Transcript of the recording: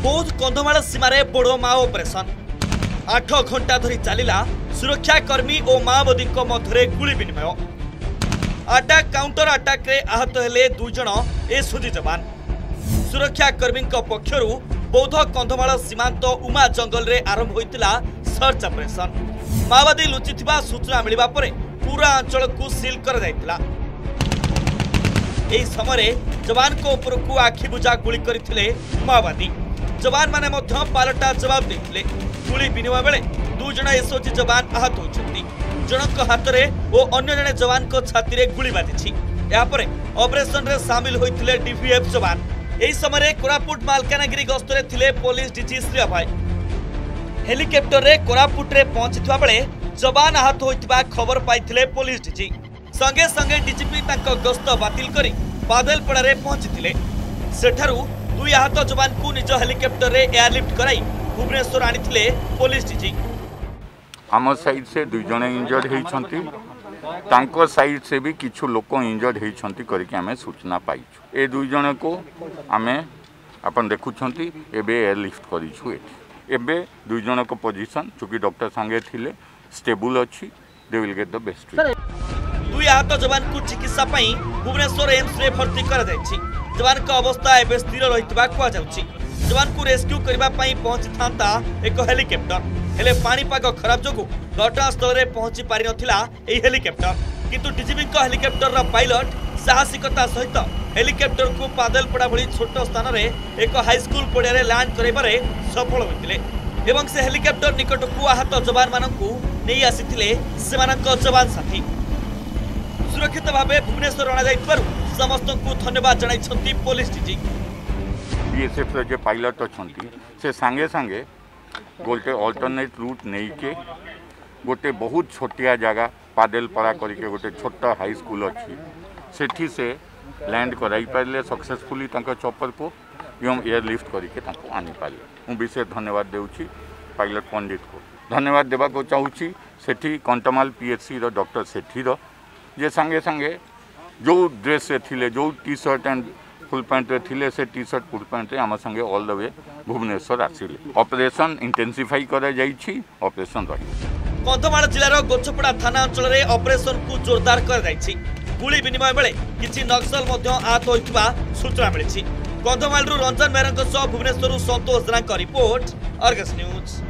बौद्ध कंधमाल सीमार बड़ माओ ऑपरेशन 8 घंटा धरी चलिला सुरक्षाकर्मी और माओवादी मध्य गुली विनिमय। अटैक काउंटर अटैक रे आहत हेले 2 जण एसओजी जवान। सुरक्षाकर्मी पक्षर बौद्ध कंधमाल सीमांत उमा जंगल रे आरंभ होइतिला सर्च ऑपरेशन। माओवादी लुचिथिबा सूचना मिलिबा परे पूरा अंचल को सील कर जाइतिला। एही समय जवान को ऊपर को आखि बुझा गुली करथिले माओवादी। जवान माने मध्य पालटा जवाब देथिले। गुली विनिमय बेले 2 जण एसओजी जवान आहत होइछन्ति। जनक हाथ रे ओ अन्य जने जवान को छाती रे गुली बाजिछि। या परे ऑपरेशन रे शामिल होइथिले डीवीएफ जवान। एही समय कोरापुट मालकानगिरी गस्तरे थिले पुलिस डीजी श्री भाई। हेलिकॉप्टर रे कोरापुट रे पहुंचथिबा बेले जवान आहत होइतिबा खबर पाइथिले पुलिस डीजी। संगे संगे डीजीपी तांको गस्त बातिल करी बादलपड़ा रे पहुंचथिले। सेठारु 2 आहत जवान को निज हेलिकॉप्टर रे एयरलिफ्ट कराई भुवनेश्वर आनिथिले पुलिस डीजी। आम साइड से 2 जण इंजर्ड होइछंती। तांको साइड से भी किछु लोक इंजर्ड होइछंती करके हमें सूचना पाइछु। ए 2 जण को हमें अपन देखुछंती एबे एयरलिफ्ट करिछु। एबे 2 जण को पोजीशन चूंकि डॉक्टर संगे थिले स्टेबल अछि। They will get the best. 2 आहत जवान को चिकित्सा पई भुवनेश्वर एम्स रे भर्ती कर जायछि। जवान का अवस्था एबे स्थिर रहितबा कुआ जाउछि। जवान को रेस्क्यू करबा पई पहुंची थांता एक हेलिकॉप्टर हेले पानीपाग खराब जोगु घटनास्थल रे पहुंची पारि नथिला एही हेलिकॉप्टर। किंतु डीजीपी का हेलिकॉप्टर रा पायलट साहसिकता सहित हेलिकॉप्टर को पादलपड़ा भली छोट स्थान रे एक हाई स्कूल पड़िया रे लैंड करबारे सफल होइतिले एवं से हेलिकॉप्टर निकट को आहत जवान मानकु नेई आसिथिले सेमानक जवान साथी। सुरक्षित भावे भुवनेश्वर अणा जाइतबारु समस्त को धन्यवाद जणाइछंती पुलिस डीजी। बीएसएफ रे जे पायलट अछंती से संगे संगे गोटे अल्टरनेट रूट नहीं के गोटे बहुत छोटिया जगह पादलपड़ा करके गोटे छोटा हाई स्कूल अच्छी सेठी से लैंड कराई पारे सक्सेसफुली चॉपर को एवं एयरलिफ्ट करके आनी पारे। मु विशेष धन्यवाद देउछि पायलट पंडित को। धन्यवाद देवा को चाहूँगी सेठी कंटमाल पीएचसी रो डॉक्टर सेठी रो जे संगे संगे जो ड्रेस से थिले जो T shirt and full pant रे थिले से टी शर्ट फुल पैंट रे आम संगे ऑल द वे भुवनेश्वर आसिले। ऑपरेशन इंटेंसिफाई करा जाइछि। ऑपरेशन रही कंधमाल जिलार गोछपड़ा थाना अंचल रे ऑपरेशन को जोरदार कर जाइछि। गुली विनिमय बेले किछि नक्सल मध्य आहत होइतबा सूचना मिलिछि। कंधमाल रंजन मेहरक Bhubaneswar Santosh Rana report Argus news.